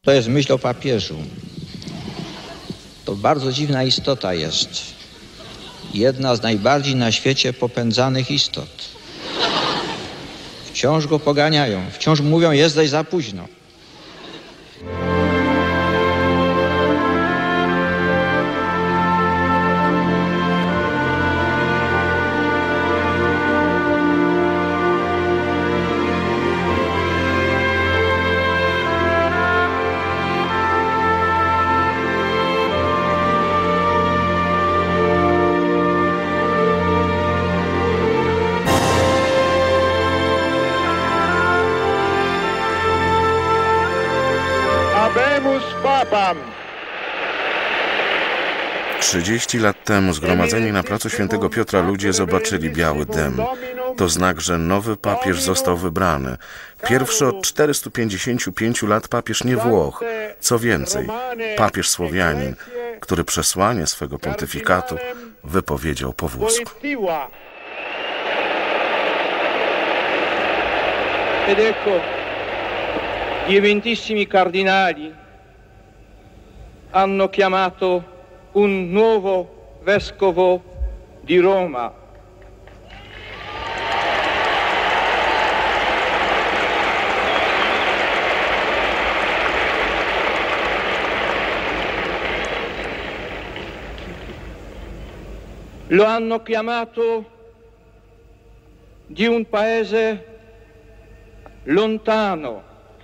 To jest myśl o papieżu. To bardzo dziwna istota jest. Jedna z najbardziej na świecie popędzanych istot. Wciąż go poganiają, wciąż mówią, jesteś za późno. Habemus Papam! 30 lat temu zgromadzeni na placu Świętego Piotra ludzie zobaczyli biały dym. To znak, że nowy papież został wybrany. Pierwszy od 455 lat papież nie Włoch. Co więcej, papież Słowianin, który przesłanie swego pontyfikatu wypowiedział po włosku. Ed ecco, gli eventissimi cardinali hanno chiamato un nuovo vescovo di Roma. Lo hanno chiamato di un paese lontano.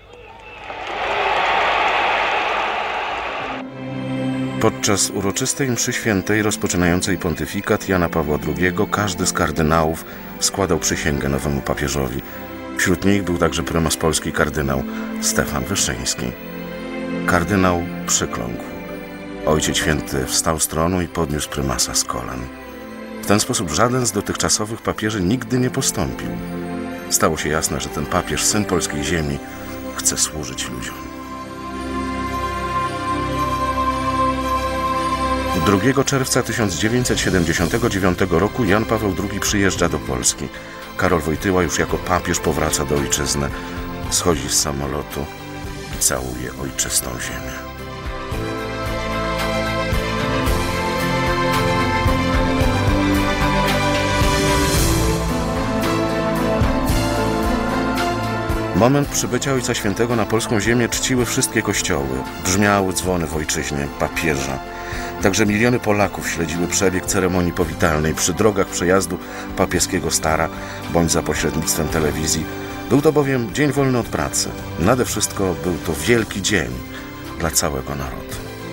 Podczas uroczystej mszy świętej rozpoczynającej pontyfikat Jana Pawła II każdy z kardynałów składał przysięgę nowemu papieżowi. Wśród nich był także prymas Polski kardynał Stefan Wyszyński. Kardynał przykląkł. Ojciec Święty wstał z tronu i podniósł prymasa z kolan. W ten sposób żaden z dotychczasowych papieży nigdy nie postąpił. Stało się jasne, że ten papież, syn polskiej ziemi, chce służyć ludziom. 2 czerwca 1979 roku Jan Paweł II przyjeżdża do Polski. Karol Wojtyła już jako papież powraca do ojczyzny. Schodzi z samolotu i całuje ojczystą ziemię. Moment przybycia Ojca Świętego na polską ziemię czciły wszystkie kościoły. Brzmiały dzwony w ojczyźnie papieża. Także miliony Polaków śledziły przebieg ceremonii powitalnej przy drogach przejazdu papieskiego Stara, bądź za pośrednictwem telewizji. Był to bowiem dzień wolny od pracy. Nade wszystko był to wielki dzień dla całego narodu.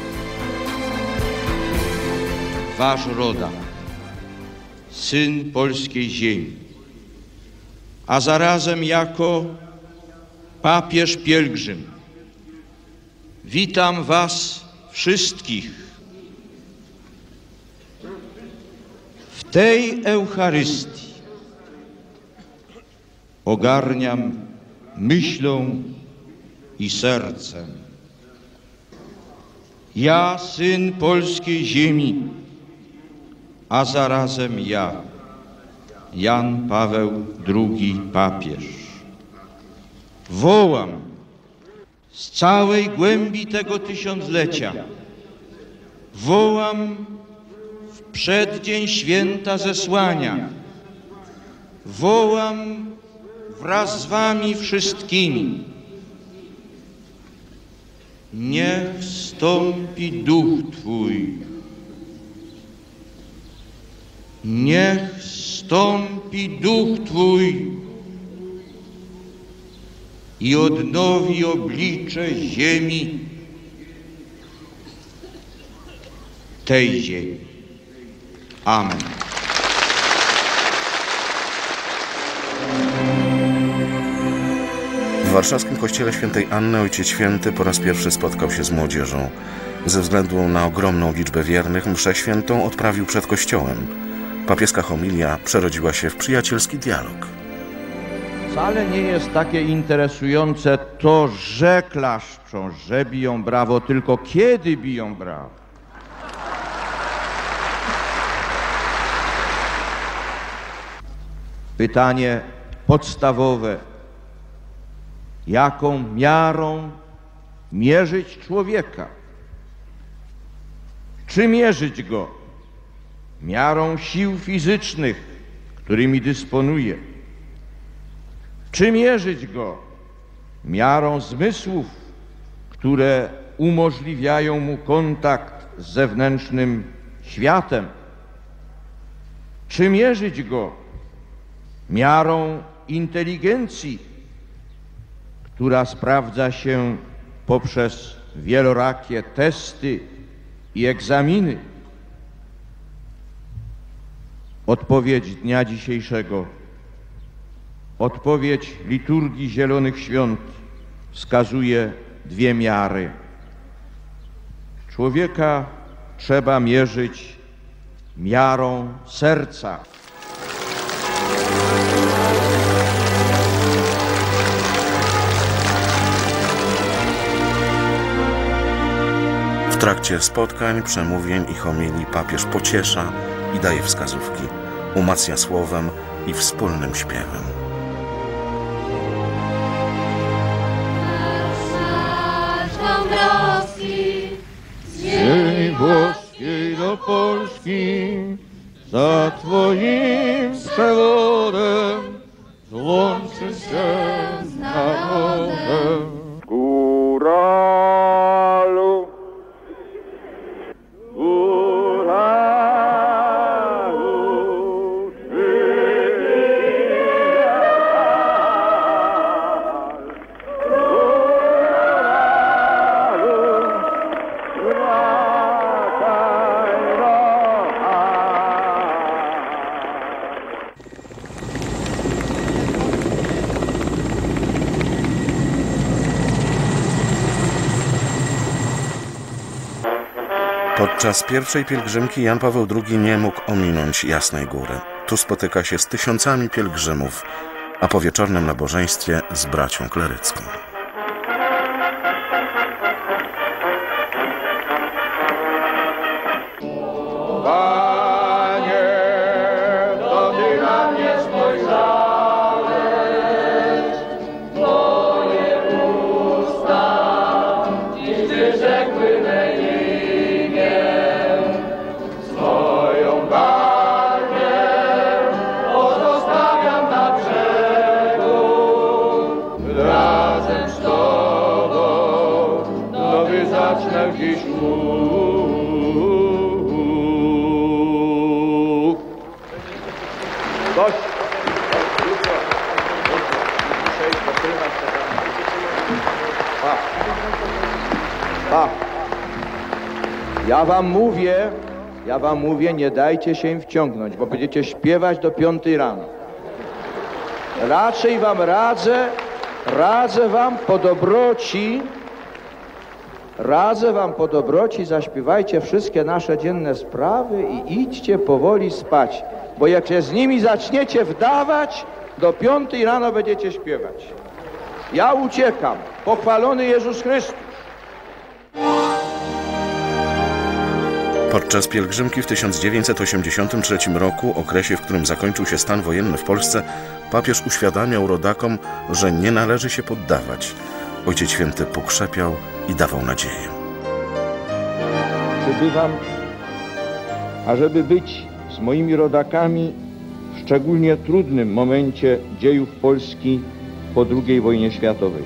Wasz rodak, syn polskiej ziemi, a zarazem jako papież pielgrzym, witam was wszystkich w tej Eucharystii. Ogarniam myślą i sercem. Ja, syn polskiej ziemi, a zarazem ja, Jan Paweł II papież, wołam z całej głębi tego tysiąclecia, wołam w przeddzień święta zesłania, wołam wraz z wami wszystkimi. Niech zstąpi duch Twój, niech zstąpi duch Twój i odnowi oblicze ziemi, tej ziemi. Amen. W warszawskim kościele świętej Anny Ojciec Święty po raz pierwszy spotkał się z młodzieżą. Ze względu na ogromną liczbę wiernych mszę świętą odprawił przed kościołem. Papieska homilia przerodziła się w przyjacielski dialog. Wcale nie jest takie interesujące to, że klaszczą, że biją brawo, tylko kiedy biją brawo. Pytanie podstawowe. Jaką miarą mierzyć człowieka? Czy mierzyć go miarą sił fizycznych, którymi dysponuje? Czy mierzyć go miarą zmysłów, które umożliwiają mu kontakt z zewnętrznym światem? Czy mierzyć go miarą inteligencji, która sprawdza się poprzez wielorakie testy i egzaminy? Odpowiedź dnia dzisiejszego, odpowiedź liturgii Zielonych Świąt wskazuje dwie miary. Człowieka trzeba mierzyć miarą serca. W trakcie spotkań, przemówień i homilii papież pociesza i daje wskazówki, umacnia słowem i wspólnym śpiewem. Ziemi włoskiej do Polski, za Twoim przewodem złączy się z narodem. Góralu, Podczas pierwszej pielgrzymki Jan Paweł II nie mógł ominąć Jasnej Góry. Tu spotyka się z tysiącami pielgrzymów, a po wieczornym nabożeństwie z bracią klerycką. Ja wam mówię, nie dajcie się im wciągnąć, bo będziecie śpiewać do 5 rano. Raczej wam radzę wam po dobroci, zaśpiewajcie wszystkie nasze dzienne sprawy i idźcie powoli spać, bo jak się z nimi zaczniecie wdawać, do 5 rano będziecie śpiewać. Ja uciekam, pochwalony Jezus Chrystus. Podczas pielgrzymki w 1983 roku, okresie, w którym zakończył się stan wojenny w Polsce, papież uświadamiał rodakom, że nie należy się poddawać. Ojciec Święty pokrzepiał i dawał nadzieję. Przybywam, ażeby być z moimi rodakami w szczególnie trudnym momencie dziejów Polski po II wojnie światowej.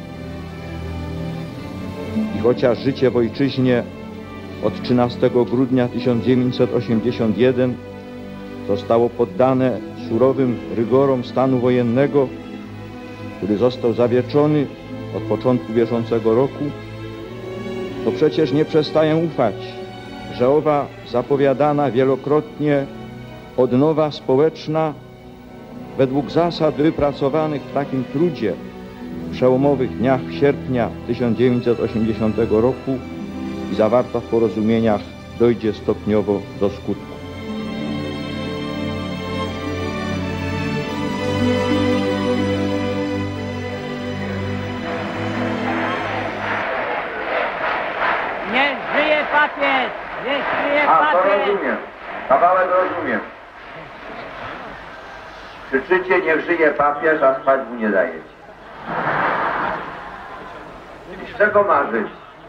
I chociaż życie w ojczyźnie od 13 grudnia 1981 zostało poddane surowym rygorom stanu wojennego, który został zawieszony od początku bieżącego roku, to przecież nie przestaję ufać, że owa zapowiadana wielokrotnie odnowa społeczna według zasad wypracowanych w takim trudzie w przełomowych dniach sierpnia 1980 roku i zawarta w porozumieniach dojdzie stopniowo do skutku. Niech żyje papież! Niech żyje papież! To rozumiem. Kawałek rozumiem. Krzyczycie, niech żyje papież, a spać mu nie dajecie. I z czego ma żyć?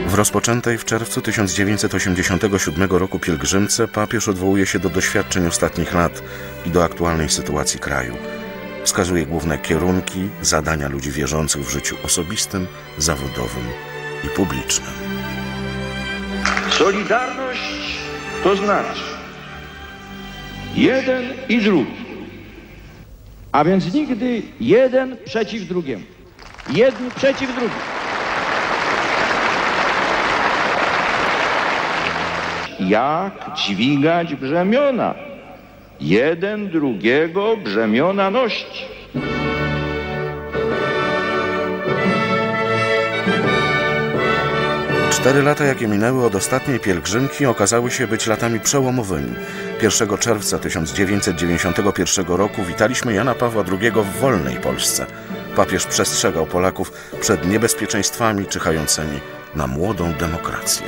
W rozpoczętej w czerwcu 1987 roku pielgrzymce papież odwołuje się do doświadczeń ostatnich lat i do aktualnej sytuacji kraju. Wskazuje główne kierunki, zadania ludzi wierzących w życiu osobistym, zawodowym i publicznym. Solidarność to znaczy jeden i drugi, a więc nigdy jeden przeciw drugiemu. Jedni przeciw drugim. Jak dźwigać brzemiona? Jeden drugiego brzemiona nosi. Cztery lata, jakie minęły od ostatniej pielgrzymki, okazały się być latami przełomowymi. 1 czerwca 1991 roku witaliśmy Jana Pawła II w wolnej Polsce. Papież przestrzegał Polaków przed niebezpieczeństwami czyhającymi na młodą demokrację.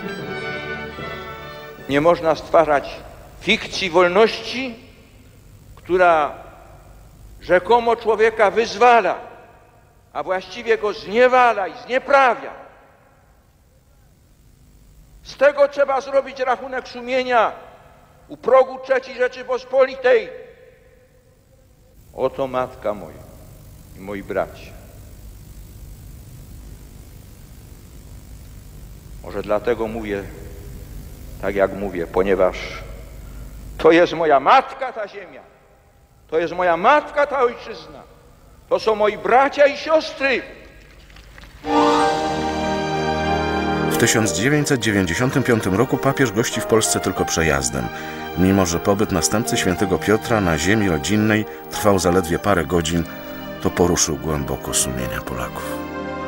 Nie można stwarzać fikcji wolności, która rzekomo człowieka wyzwala, a właściwie go zniewala i znieprawia. Z tego trzeba zrobić rachunek sumienia u progu III Rzeczypospolitej. Oto matka moja i moi bracia. Może dlatego mówię tak, jak mówię, ponieważ to jest moja matka ta ziemia, to jest moja matka ta ojczyzna, to są moi bracia i siostry. W 1995 roku papież gości w Polsce tylko przejazdem, mimo że pobyt następcy świętego Piotra na ziemi rodzinnej trwał zaledwie parę godzin, to poruszył głęboko sumienia Polaków.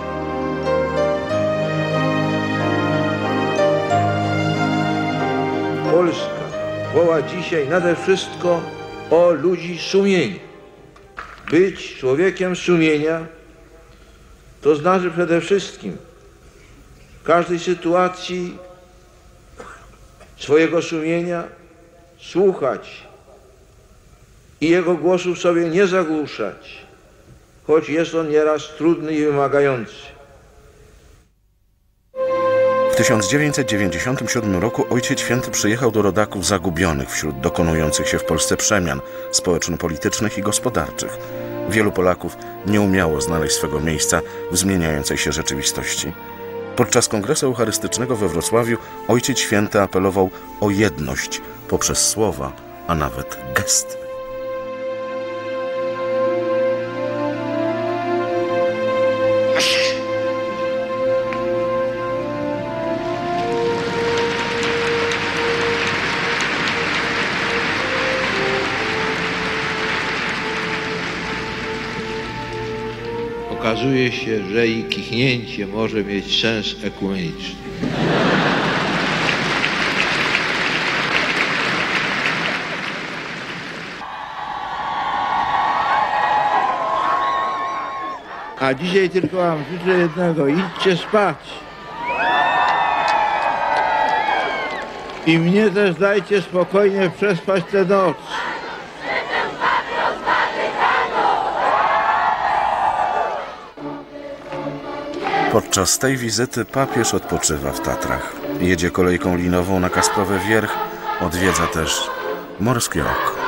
Polska woła dzisiaj nade wszystko o ludzi sumienia. Być człowiekiem sumienia to znaczy przede wszystkim w każdej sytuacji swojego sumienia słuchać i jego głosu w sobie nie zagłuszać, choć jest on nieraz trudny i wymagający. W 1997 roku Ojciec Święty przyjechał do rodaków zagubionych wśród dokonujących się w Polsce przemian społeczno-politycznych i gospodarczych. Wielu Polaków nie umiało znaleźć swego miejsca w zmieniającej się rzeczywistości. Podczas Kongresu Eucharystycznego we Wrocławiu Ojciec Święty apelował o jedność poprzez słowa, a nawet gesty. Okazuje się, że i kichnięcie może mieć sens ekumeniczny. A dzisiaj tylko wam życzę jednego, idźcie spać. I mnie też dajcie spokojnie przespać tę noc. Podczas tej wizyty papież odpoczywa w Tatrach. Jedzie kolejką linową na Kasprowy Wierch, odwiedza też Morskie Oko.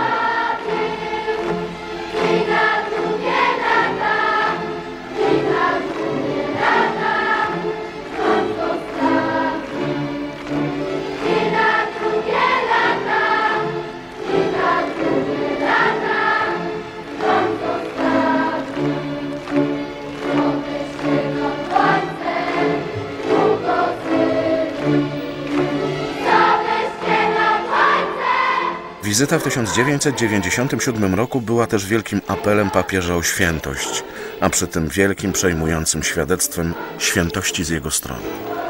Wizyta w 1997 roku była też wielkim apelem papieża o świętość, a przy tym wielkim, przejmującym świadectwem świętości z jego strony.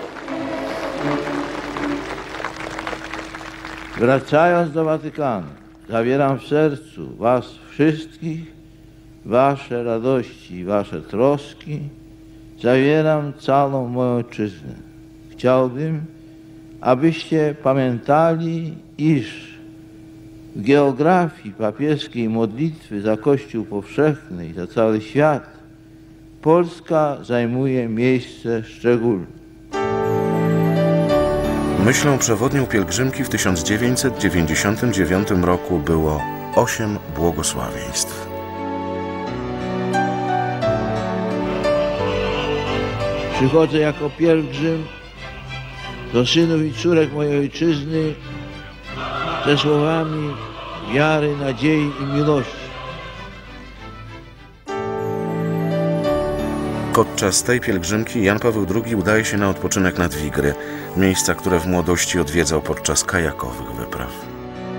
Wracając do Watykanu, zawieram w sercu was wszystkich, wasze radości i wasze troski, zawieram całą moją ojczyznę. Chciałbym, abyście pamiętali, iż w geografii papieskiej modlitwy za Kościół powszechny i za cały świat Polska zajmuje miejsce szczególne. Myślą przewodnią pielgrzymki w 1999 roku było 8 błogosławieństw. Przychodzę jako pielgrzym do synów i córek mojej ojczyzny ze słowami wiary, nadziei i miłości. Podczas tej pielgrzymki Jan Paweł II udaje się na odpoczynek nad Wigry, miejsca, które w młodości odwiedzał podczas kajakowych wypraw.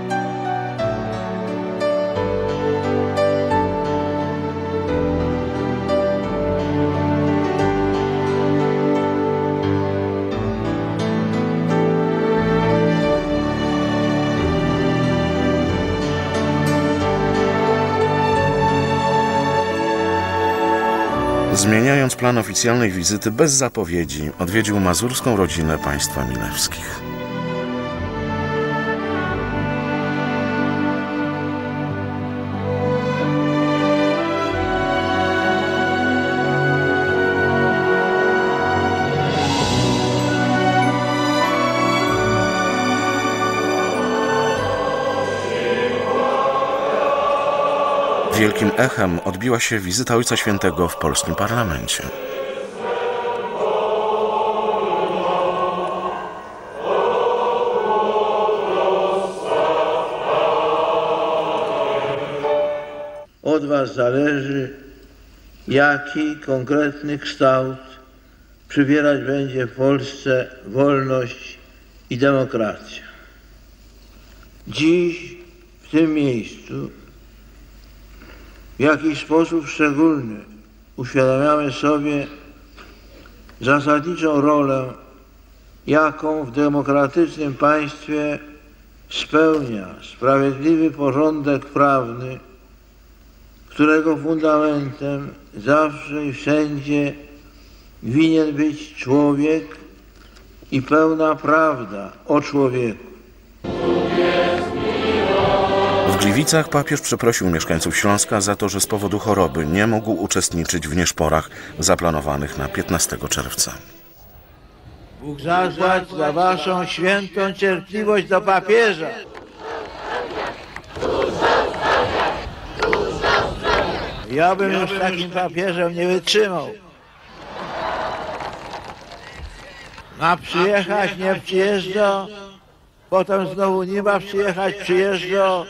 Zmieniając plan oficjalnej wizyty bez zapowiedzi, odwiedził mazurską rodzinę państwa milewskich. Wielkim echem odbiła się wizyta Ojca Świętego w polskim parlamencie. Od was zależy, jaki konkretny kształt przybierać będzie w Polsce wolność i demokracja. Dziś w tym miejscu w jakiś sposób szczególny uświadamiamy sobie zasadniczą rolę, jaką w demokratycznym państwie spełnia sprawiedliwy porządek prawny, którego fundamentem zawsze i wszędzie winien być człowiek i pełna prawda o człowieku. W Gliwicach papież przeprosił mieszkańców Śląska za to, że z powodu choroby nie mógł uczestniczyć w nieszporach zaplanowanych na 15 czerwca. Bóg zapłać za waszą świętą cierpliwość do papieża. Ja bym już takim papieżem nie wytrzymał. Ma przyjechać, nie przyjeżdża, potem znowu nie ma przyjechać, przyjeżdża.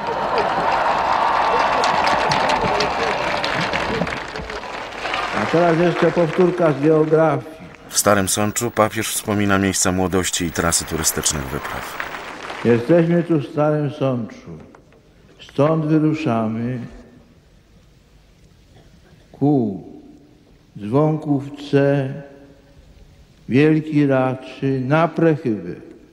A teraz jeszcze powtórka z geografii. W Starym Sączu papież wspomina miejsca młodości i trasy turystycznych wypraw. Jesteśmy tu w Starym Sączu. Stąd wyruszamy ku Dzwonkówce, Wielki Raczy, na Prechyby.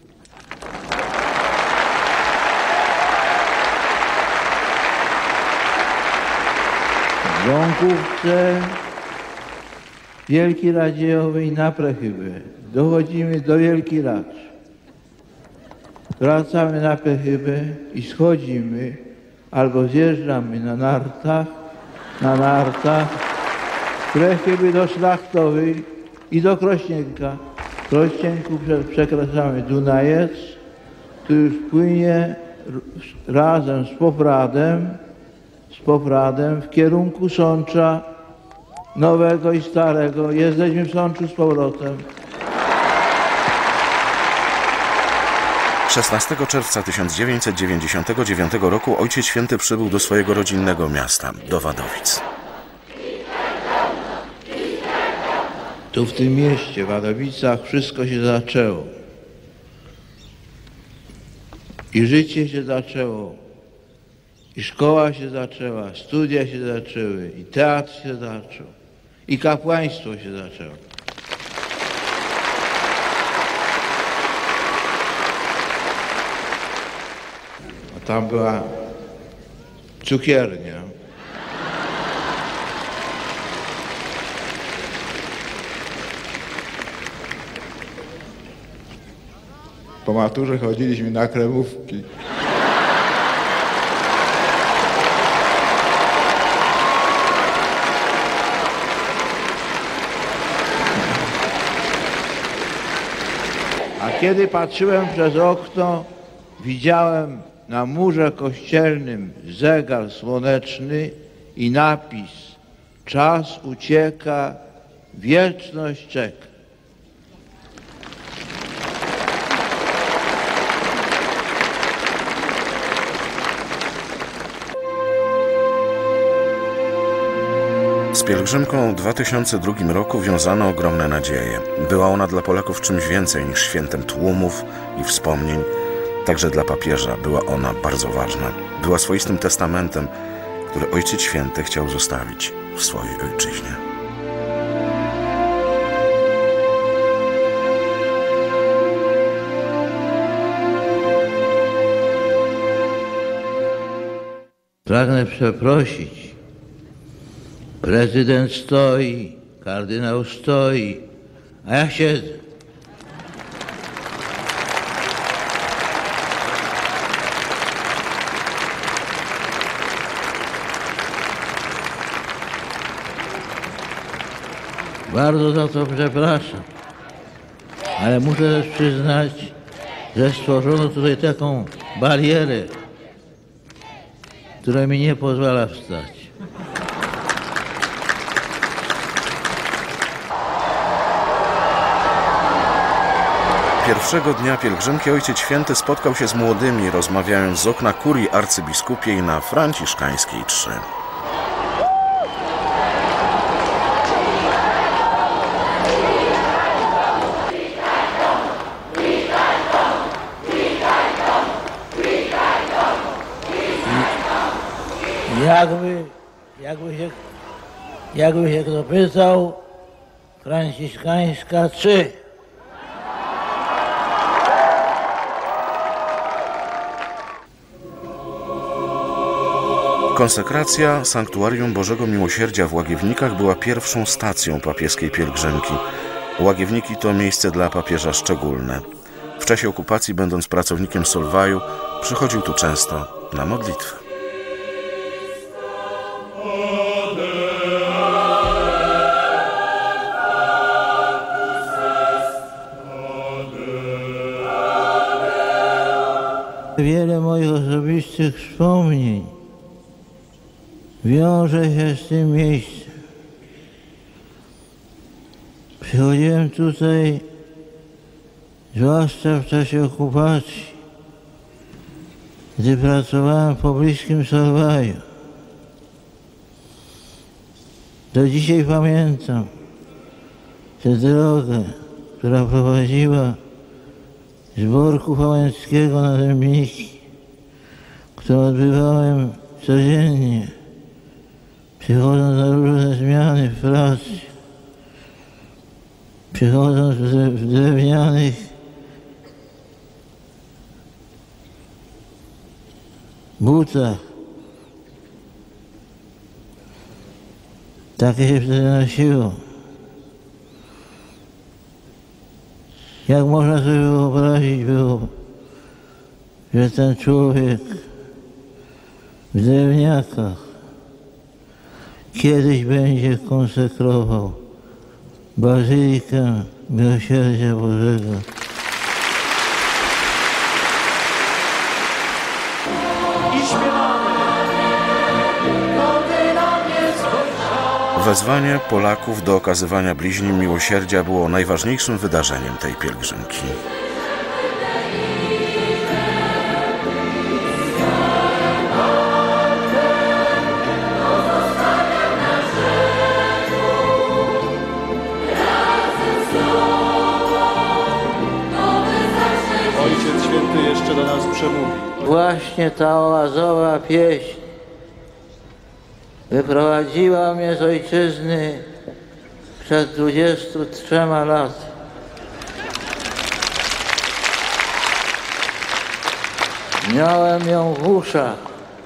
W Dzwonkówce, Wielki Radziejowej, na Prechyby. Dochodzimy do Wielki Racz. Wracamy na Prechyby i schodzimy albo zjeżdżamy na nartach, Prechyby do Szlachtowej i do Krośnienka. W Krośnienku przekraczamy Dunajec, który już płynie razem z Popradem w kierunku Sącza Nowego i Starego. Jesteśmy w Sączu z powrotem. 16 czerwca 1999 roku Ojciec Święty przybył do swojego rodzinnego miasta, do Wadowic. Tu w tym mieście, w Wadowicach, wszystko się zaczęło. I życie się zaczęło, i szkoła się zaczęła, studia się zaczęły, i teatr się zaczął, i kapłaństwo się zaczęło. A tam była cukiernia. Po maturze chodziliśmy na kremówki. A kiedy patrzyłem przez okno, widziałem na murze kościelnym zegar słoneczny i napis: czas ucieka, wieczność czeka. Z pielgrzymką w 2002 roku wiązano ogromne nadzieje. Była ona dla Polaków czymś więcej niż świętem tłumów i wspomnień. Także dla papieża była ona bardzo ważna. Była swoistym testamentem, który Ojciec Święty chciał zostawić w swojej ojczyźnie. Pragnę przeprosić. Prezydent stoi, kardynał stoi, a ja siedzę. Bardzo za to przepraszam, ale muszę też przyznać, że stworzono tutaj taką barierę, która mi nie pozwala wstać. Pierwszego dnia pielgrzymki Ojciec Święty spotkał się z młodymi, rozmawiając z okna kurii arcybiskupiej na Franciszkańskiej 3. Jakby się kto pytał, Franciszkańska 3. Konsekracja Sanktuarium Bożego Miłosierdzia w Łagiewnikach była pierwszą stacją papieskiej pielgrzymki. Łagiewniki to miejsce dla papieża szczególne. W czasie okupacji, będąc pracownikiem Solwaju, przychodził tu często na modlitwę. Wiele moich osobistych wspomnień wiąże się z tym miejscem. Przychodziłem tutaj, zwłaszcza w czasie okupacji, gdy pracowałem w pobliskim Solwaju. Do dzisiaj pamiętam tę drogę, która prowadziła z Borku Fałęckiego na Dębniki, którą odbywałem codziennie, przychodząc na różne zmiany w pracy, przychodząc w drewnianych butach. Takie się wtedy nosiło. Jak można sobie wyobrazić było, że ten człowiek w drewniakach kiedyś będzie konsekrował Bazylikę Miłosierdzia Bożego. Wezwanie Polaków do okazywania bliźnim miłosierdzia było najważniejszym wydarzeniem tej pielgrzymki. Ojciec Święty jeszcze do nas przemówi. Właśnie ta oazowa pieśń wyprowadziła mnie z ojczyzny przed 23 laty. Miałem ją w uszach,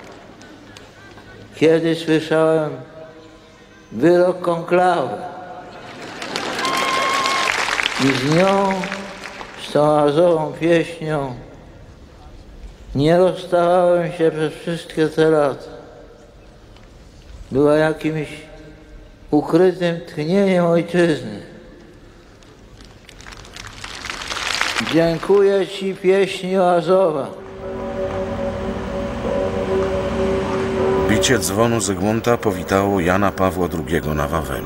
kiedy słyszałem wyrok konklawy. I z nią, z tą oazową pieśnią, nie rozstawałem się przez wszystkie te lata. Była jakimś ukrytym tchnieniem ojczyzny. Dziękuję Ci, pieśni oazowa. Bicie dzwonu Zygmunta powitało Jana Pawła II na Wawelu.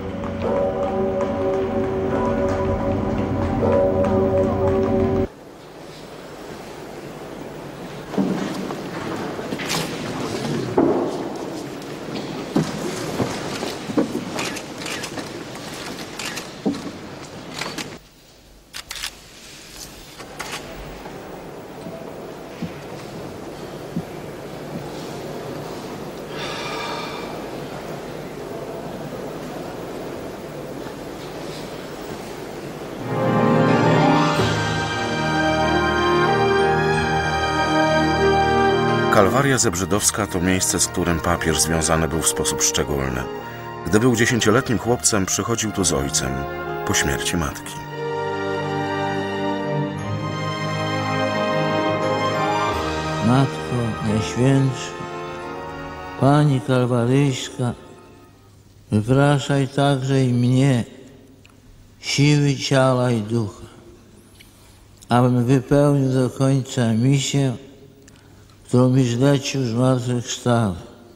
Kalwaria Zebrzydowska to miejsce, z którym papież związany był w sposób szczególny. Gdy był 10-letnim chłopcem, przychodził tu z ojcem po śmierci matki. Matko Najświętsza, Pani Kalwaryjska, wypraszaj także i mnie siły ciała i ducha, abym wypełnił do końca misję, którą mi zlecił zmartwychwstały.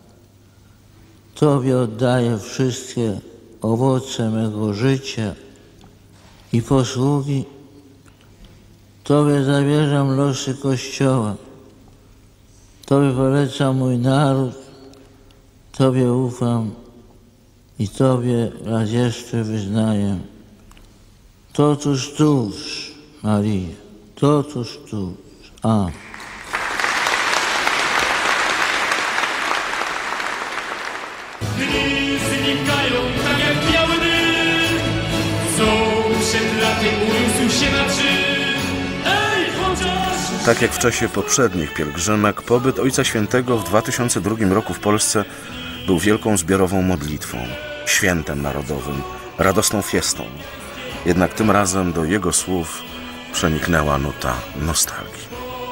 Tobie oddaję wszystkie owoce mego życia i posługi. Tobie zawierzam losy Kościoła. Tobie polecam mój naród. Tobie ufam i Tobie raz jeszcze wyznaję. Totuż tuż, Maryjo, totuż tuż. Amen. Dni znikają tak jak biały dym, co przed laty uniósł się na czym. Ej, chociaż... Tak jak w czasie poprzednich pielgrzymek, pobyt Ojca Świętego w 2002 roku w Polsce był wielką zbiorową modlitwą, świętem narodowym, radosną fiestą. Jednak tym razem do jego słów przeniknęła nuta nostalgii.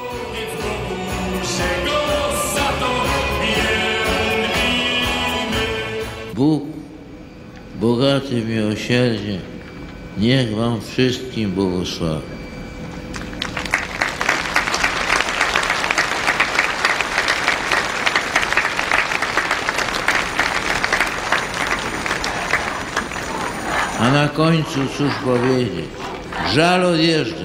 Bóg, bogaty w miłosierdzie, niech wam wszystkim błogosławi. A na końcu cóż powiedzieć? Żal odjeżdżać.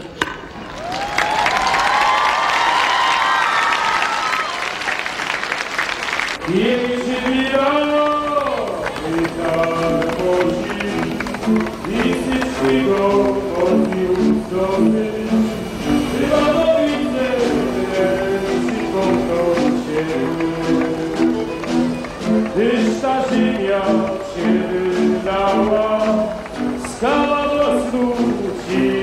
Gdyż ta ziemia się wydała, skała do stół ci